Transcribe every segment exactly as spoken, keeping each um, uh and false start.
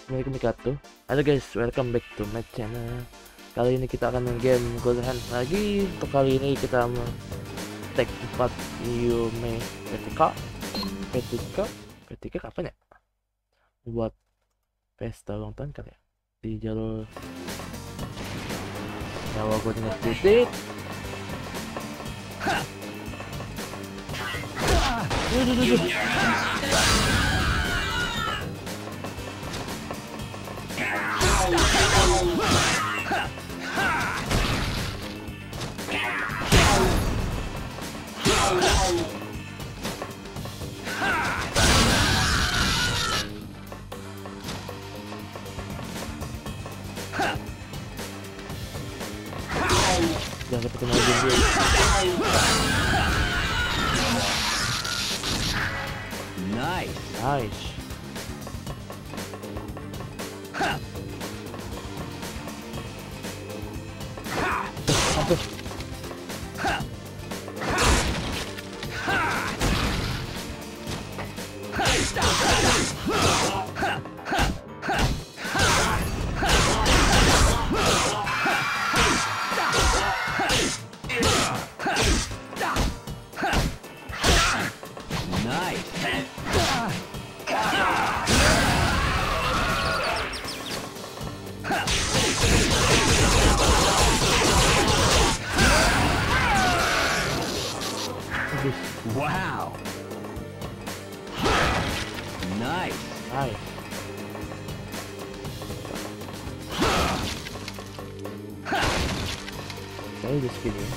Assalamualaikum warahmatullahi wabarakatuh. Halo guys, welcome back to my channel. Kali ini kita akan main game Gold Hand lagi. Untuk kali ini kita take empat Yume P T K P T K P T K kapan ya? Buat pesta ulang tahun kali ya, di jalur nyawa gue tinggal sedikit. Duh, duh, duh, duh. Jangan ketemu lagi dia. Nice. Nice. Aduh. Wow. Nice. Nice. Saya udah speed ya.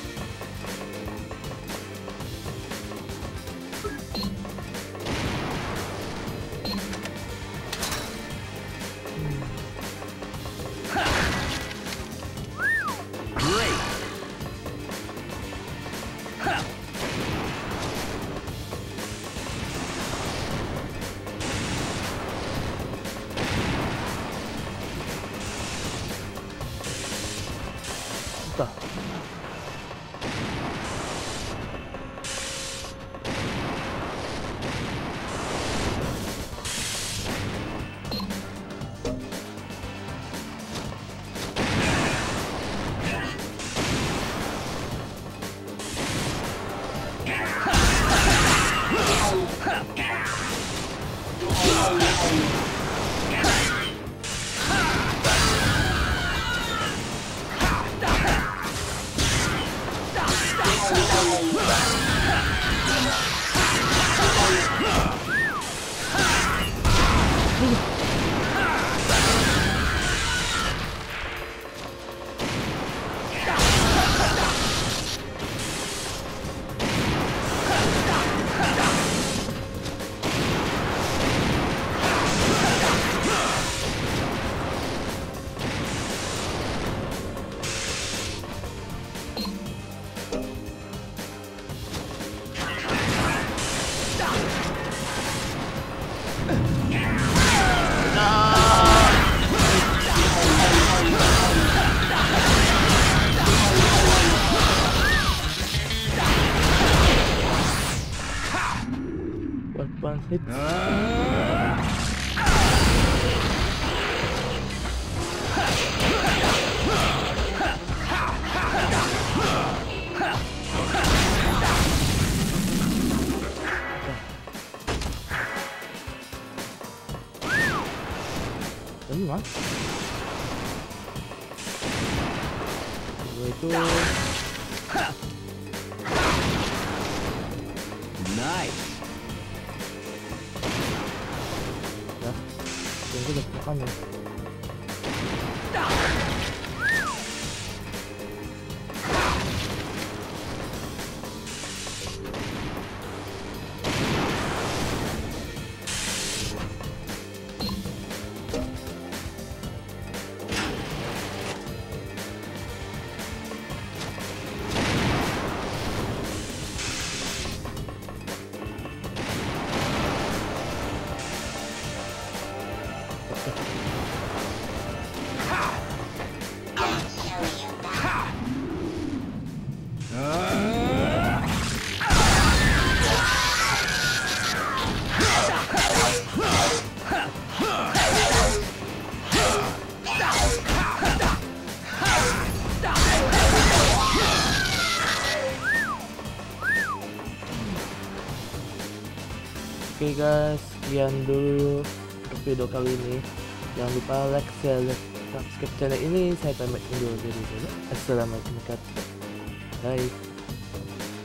Entah. One hit. Ini mas. Itu Nice. ya, tunggu udah makan ya. Oke guys, sekian dulu untuk video kali ini. Jangan lupa like, share, dan subscribe channel ini. Saya pamit undur diri dulu. Assalamualaikum warahmatullahi wabarakatuh. Bye.